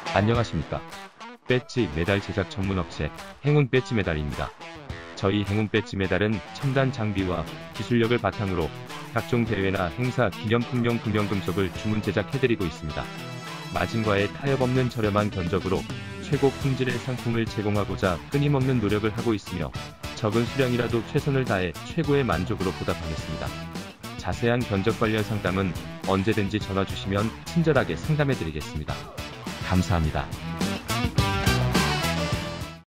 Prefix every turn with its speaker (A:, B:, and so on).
A: 안녕하십니까. 배지 메달 제작 전문 업체 행운 배지 메달입니다. 저희 행운 배지 메달은 첨단 장비와 기술력을 바탕으로 각종 대회나 행사 기념품용 금연금속을 주문 제작해드리고 있습니다. 마진과의 타협 없는 저렴한 견적으로 최고 품질의 상품을 제공하고자 끊임없는 노력을 하고 있으며 적은 수량이라도 최선을 다해 최고의 만족으로 보답하겠습니다. 자세한 견적 관련 상담은 언제든지 전화 주시면 친절하게 상담해드리겠습니다. 감사합니다.